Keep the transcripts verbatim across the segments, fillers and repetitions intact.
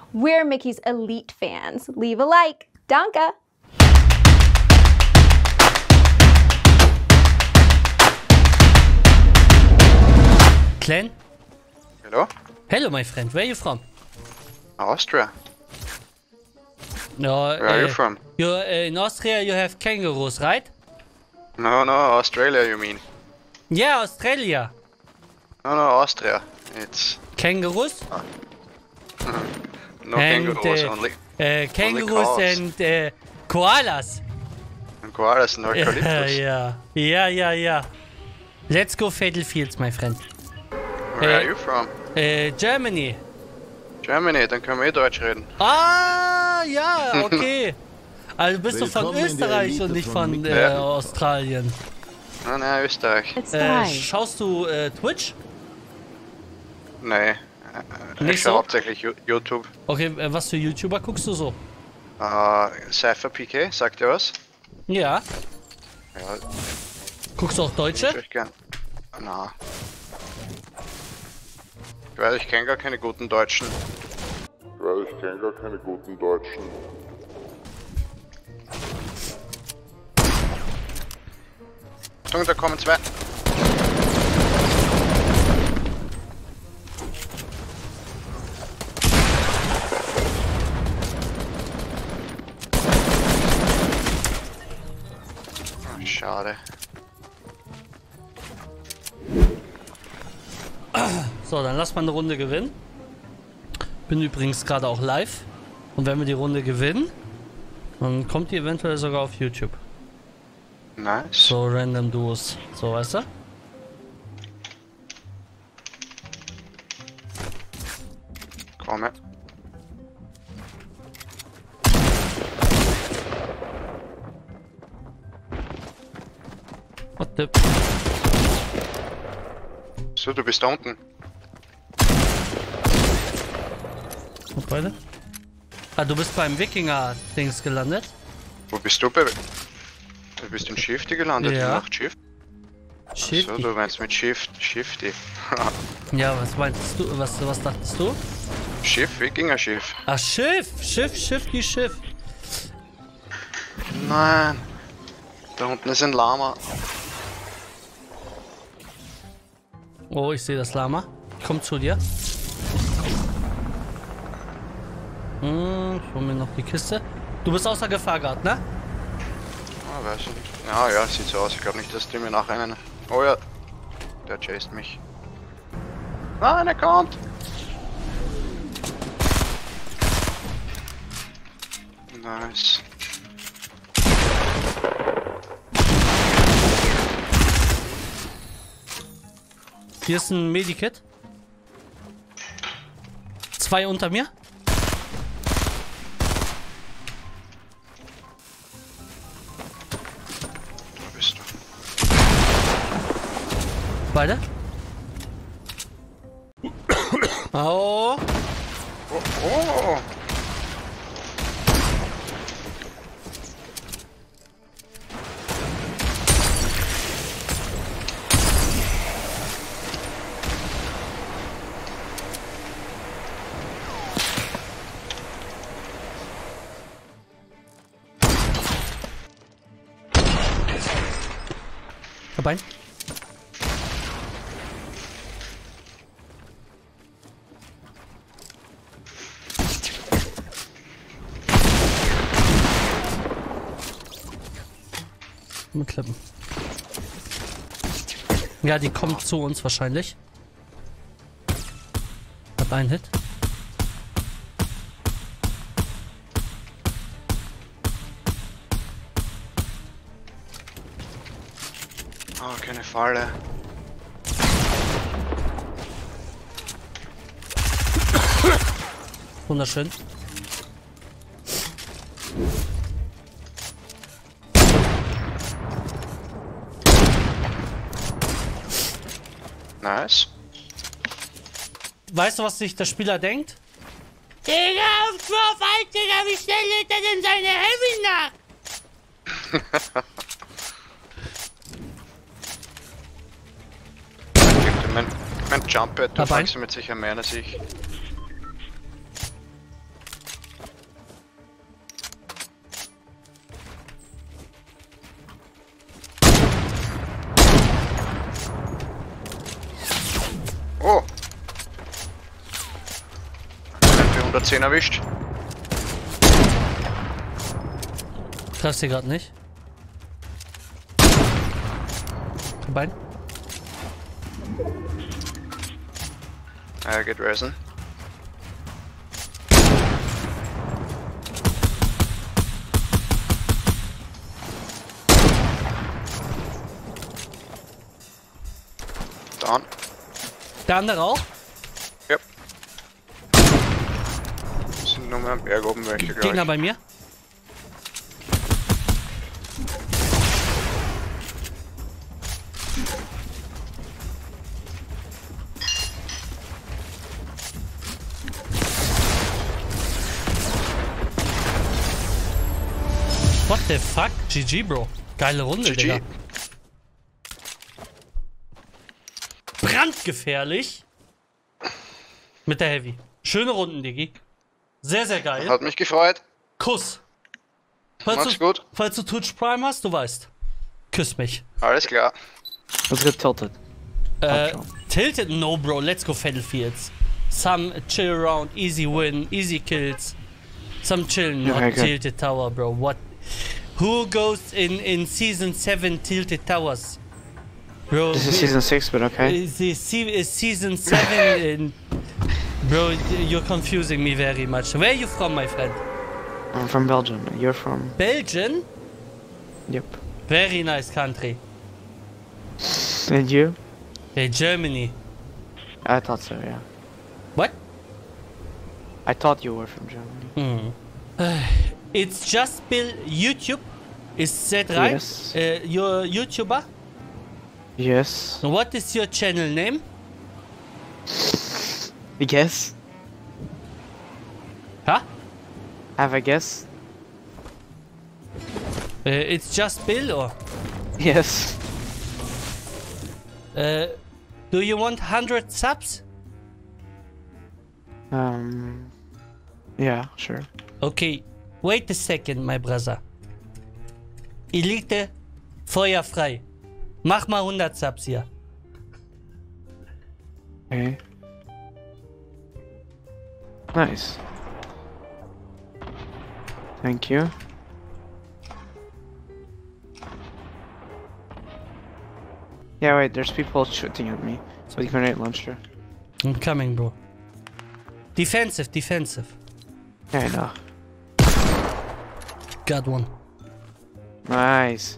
We're Mickey's elite fans. Leave a like. Danke! Clan? Hello? Hello, my friend. Where are you from? Austria. No, Where are uh, you from? You're, uh, in Austria you have kangaroos, right? No, no, Australia you mean. Yeah, Australia. No, no, Austria. It's... Kangaroos? no and, kangaroos, uh, only... Uh, kangaroos cows. and uh, koalas. And koalas and eucalyptus. Yeah, yeah, yeah, yeah. Let's go Fatal Fields, my friend. Where uh, are you from? Uh, Germany. Germany, dann können wir eh Deutsch reden. Ah, ja, okay. Also bist du von Willkommen in der Österreich Elite und nicht von von Mickey. äh, Ja. Australien. Nein, nein, Österreich. It's Äh, time. schaust du äh, Twitch? Nein. Ich Nicht schaue so? hauptsächlich Ju- YouTube. Okay, äh, was für YouTuber guckst du so? Uh, Cypher P K, sagt ihr was? Ja. Ja, Guckst du auch Deutsche? ich euch gern. Na. Ich weiß, ich kenne gar keine guten Deutschen. Weil ich kenne gar keine guten Deutschen. Achtung, da kommen zwei. Oh, schade. So, dann lass mal eine Runde gewinnen. Bin übrigens gerade auch live. Und wenn wir die Runde gewinnen, dann kommt die eventuell sogar auf YouTube. Nice. So random Duos. So, weißt du? Komme. Warte. So, du bist da unten. Und beide? Ah, du bist beim Wikinger-Dings gelandet? Wo bist du? Bei... Du bist in Shifty gelandet, Ja. du machst Shift. Shit. So, du meinst mit Shift, Shifty. Ja, was meintest du? Was, was dachtest du? Schiff, Wikinger-Schiff. Ach, Schiff! Schiff, Schiff, die Schiff. Nein. Da unten ist ein Lama. Oh, ich sehe das Lama. Ich komm zu dir. Hm, ich hol mir noch die Kiste. Du bist außer Gefahr gerade, ne? Ah, weiß ich nicht. Ja, ja, sieht so aus. Ich glaube nicht, dass die mir nachrennen. Oh ja. Der chased mich. Nein, er kommt! Nice. Hier ist ein Medikit. Zwei unter mir. Da bist du. Beide. Oh. Oh, oh! Dabei. Mit Klippen. Ja, die kommt zu uns wahrscheinlich. Hat einen Hit. Oh, keine Falle. Wunderschön. Nice. Weißt du, was sich der Spieler denkt? Digga, auf Drop, Digga, wie schnell lädt er denn seine Heavy nach? Gib dir mein, mein Jump-Pad, du Dabei. fangst du mit sicher mehr als ich. hundertzehn erwischt. Treffst du gerade nicht? Bein. Er geht resen. Down. Der andere auch? Ja. Sind nur mehr am Berg oben welche, glaube Gegner ich. bei mir. What the fuck? G G, Bro. Geile Runde, G G. Digga. Brandgefährlich. Mit der Heavy. Schöne Runden, Diggi. Sehr, sehr geil. Hat mich gefreut. Kuss. Falls Mach's du, gut. falls du Twitch Prime hast, du weißt. Küss mich. Alles klar. Let's get tilted. Äh, schon. tilted? No, Bro. Let's go Battlefields. Some chill around, easy win, easy kills. Some chill, not Okay, good. tilted tower, bro. What? Who goes in in season seven tilted towers? Bro, This is the- season six, but okay. uh, the se- uh, season seven in... Bro, you're confusing me very much. Where are you from, my friend? I'm from Belgium. You're from? Belgium? Yep. Very nice country. And you? Hey, Germany. I thought so, yeah. What? I thought you were from Germany. It's just Bill YouTube. Is that right? Yes. Uh, you're a YouTuber? Yes. What is your channel name? I guess. Huh? Have a guess? Uh, it's just Bill, or Yes. uh, do you want one hundred subs? Um. Yeah, sure. Okay, wait a second, my brother. Elite, Feuer frei. Mach mal hundert subs hier. Okay. Nice. Thank you. Yeah, wait, there's people shooting at me with grenade launcher. I'm coming, bro. Defensive, defensive. Yeah, I know. Got one. Nice.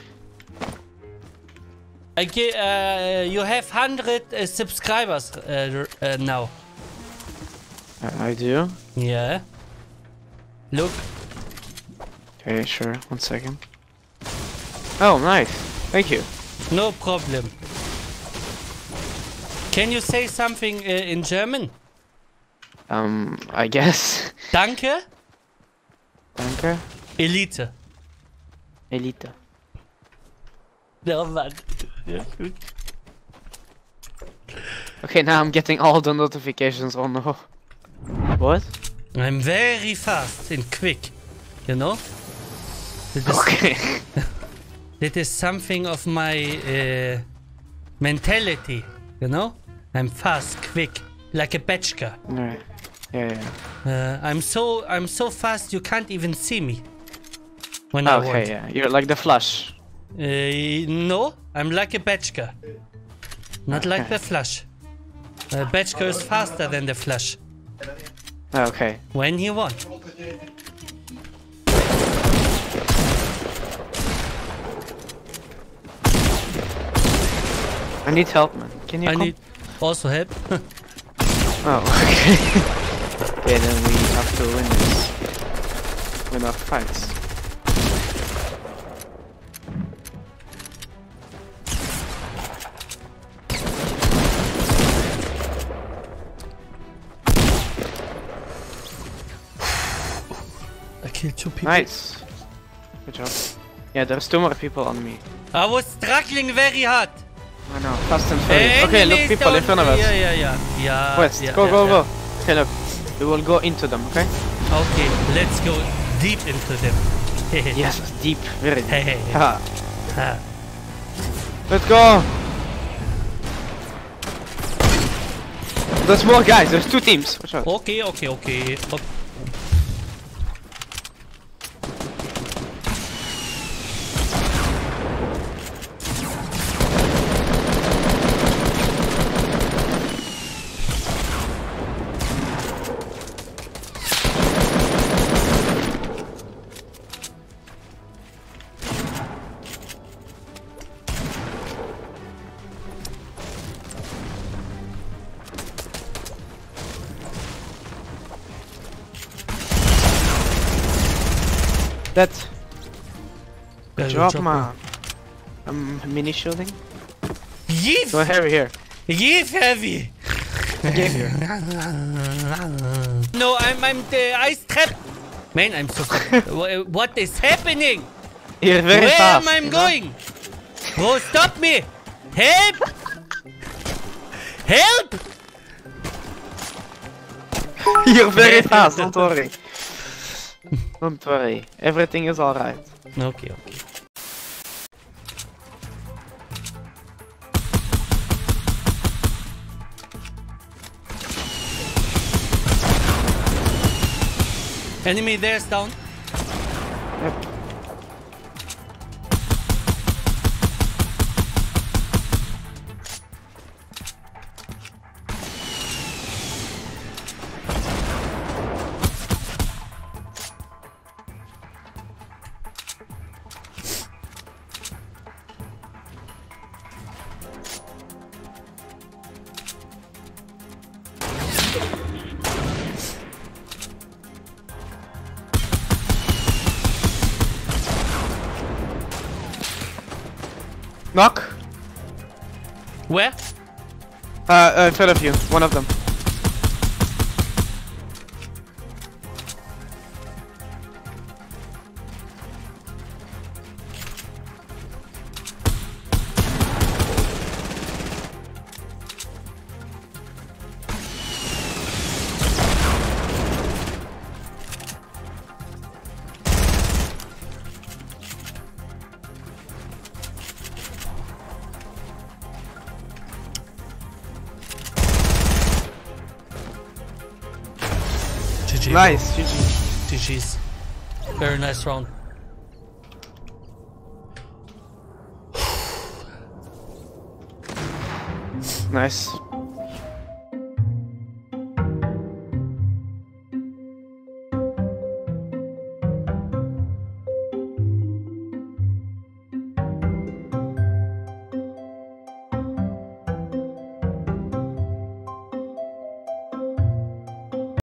I ge- uh, you have one hundred uh, subscribers uh, uh, now. I, I do. Yeah. Look. Okay, sure. One second. Oh, nice. Thank you. No problem. Can you say something uh, in German? Um, I guess. Danke, Danke. Elite. Elite. Oh Mann. Okay, now I'm getting all the notifications. Oh no. What? I'm very fast and quick. You know? That is, Okay. that is something of my uh, mentality. You know? I'm fast, quick, like a Betchka. Alright. Yeah, yeah. Uh, I'm so I'm so fast you can't even see me. When I Okay, want. yeah. You're like the Flash. Uh, no, I'm like a Betchka. Not like Okay. the Flash. Uh, Betchka is faster than the Flash. Okay. When he wants. I need help, man. Can you I come? need also help. Oh, okay. Okay, then we have to win this. Win our fights. I killed two people. Nice. Good job. Yeah, there's two more people on me. I was struggling very hard. I know. Fast and furious. Okay, look, Enemies people in don't- front of us. Yeah, yeah, yeah. Yeah. West. yeah, go, yeah, go, yeah. go. Okay, look. We will go into them, okay? Okay, let's go deep into them. Yes, deep. Very deep. Hey, hey, hey. Ha. Ha. Let's go! There's more guys. There's two teams. Watch out. Okay, okay, okay. Op- That. Yeah, Good good job, job, man. I'm mini shielding. Yes! Go heavy here. Yes, heavy! Get here. No, I'm, I'm the ice trap. Man, I'm so sorry. Wha- What is happening? You're very Where fast. am I you know? going? Bro, stop me! Help! Help! You're very fast. Don't worry. Don't worry. Everything is alright. Okay, okay. Enemy there's down. Yep. Knock. Where? Uh, uh, in front of you. One of them. G G. Nice. G G. G G's. Very nice round. Nice.